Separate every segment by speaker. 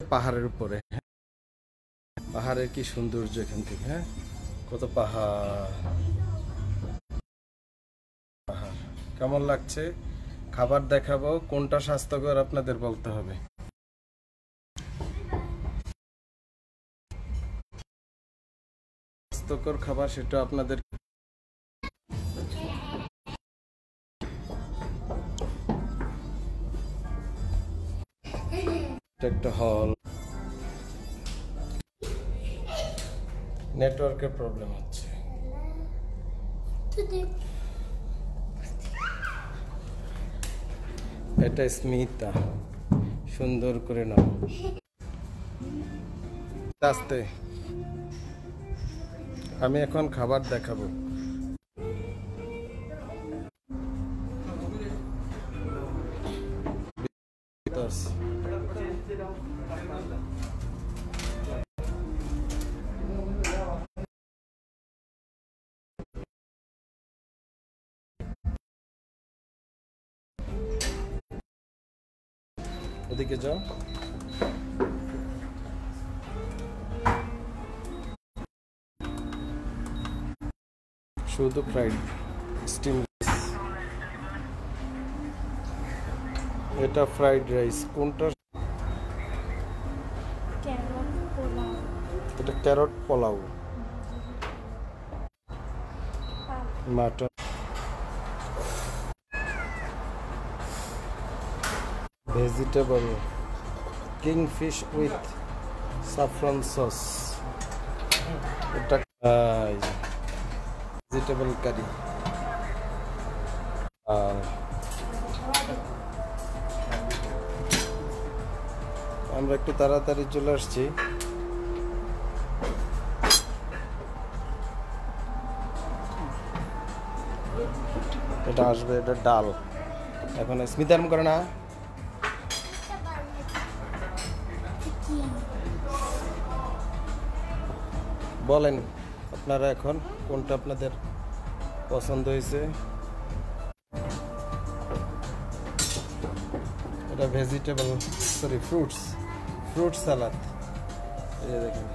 Speaker 1: পাহাড়ের উপরে। পাহাড়ের কি সৌন্দর্য এখান থেকে, হ্যাঁ, কত পাহাড়। কেমন লাগছে? খাবার দেখাবো, কোনটা স্বাস্থ্যকর আপনাদের বলতে হবে। স্বাস্থ্যকর খাবার সেটা আপনাদের একটা হল। নেটওয়ার্কের প্রবলেম হচ্ছে। এটা স্মিতা, সুন্দর করে নাও আস্তে। আমি এখন খাবার দেখাবো। ওদিকে যাও। শুধু ফ্রাইড স্টিম, এটা ফ্রাইড রাইস। কোনটা? এটা carrot pulao, mutton, vegetable kingfish with saffron sauce. এটা ভেজিটেবল কারি। আমরা একটু তাড়াতাড়ি চলে আসছি। এটা আসবে, এটা ডাল। এখন স্মিতার করে না, বলেন আপনারা এখন কোনটা আপনাদের পছন্দ হয়েছে। এটা ভেজিটেবল, সরি ফ্রুট সালাদ। এই দেখেন,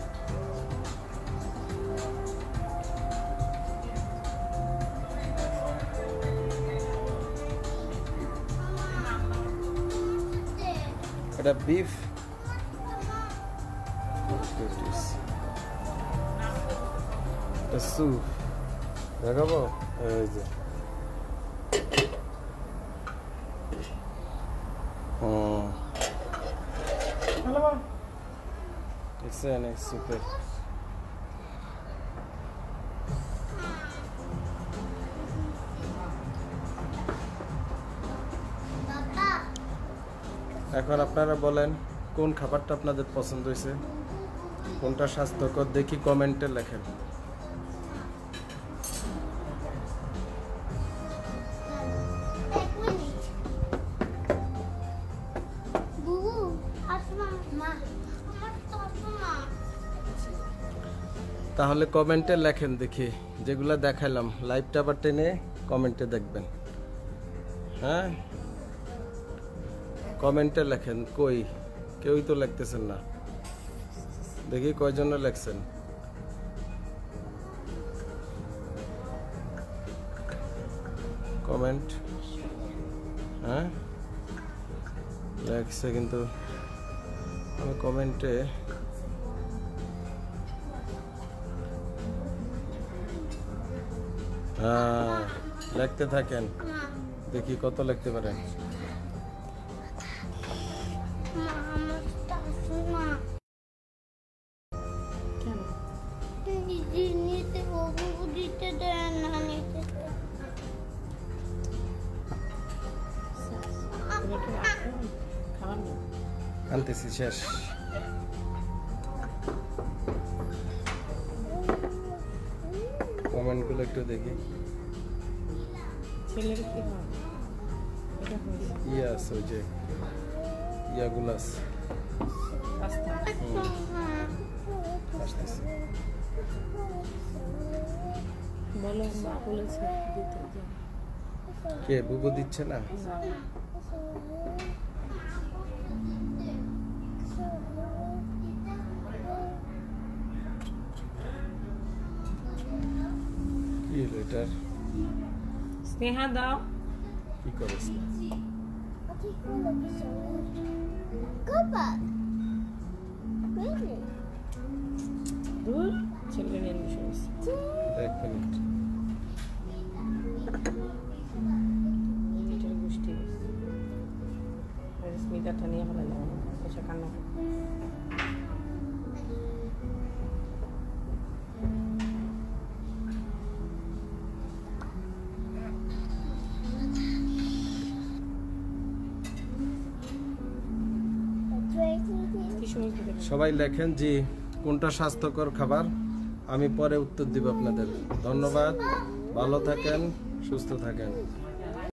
Speaker 1: এটা বিফ, এটা স্যুপ দেখাবো। এই যে দেখছেন এই স্যুপের। এখন আপনারা বলেন কোন খাবারটা আপনাদের পছন্দ হয়েছে, কোনটা স্বাস্থ্যকর, দেখি কমেন্টে লেখেন। তাহলে কমেন্টে লেখেন, দেখি যেগুলা দেখাইলাম লাইভটা আবার টেনে কমেন্টে দেখবেন। হ্যাঁ, কমেন্টে লেখেন। কই কেউই তো লিখতেছেন না, দেখি কয়জন লেখছেন। কমেন্ট, হ্যাঁ লেখছে, কিন্তু আমি কমেন্টে লিখতে থাকেন, দেখি কত লিখতে পারেন। আনতেছি, শেষ। কমেন্টগুলো একটু দেখি। ইয়াস, ওই যে ইয়াগুলাস আসতেছে। কে বুবু দিচ্ছে না? হলো এটার?
Speaker 2: স্নেহা দাও।
Speaker 1: কি করিস না?
Speaker 2: দূর ছেলে নিয়ে বসে আছে।
Speaker 1: এক মিনিট।
Speaker 2: এটার গোষ্ঠী স্মিতাটা নিয়ে হলে এসে কান্না করে। কি সময় করে
Speaker 1: সবাই লেখেন যে কোনটা স্বাস্থ্যকর খাবার, আমি পরে উত্তর দিব আপনাদের। ধন্যবাদ, ভালো থাকেন, সুস্থ থাকেন।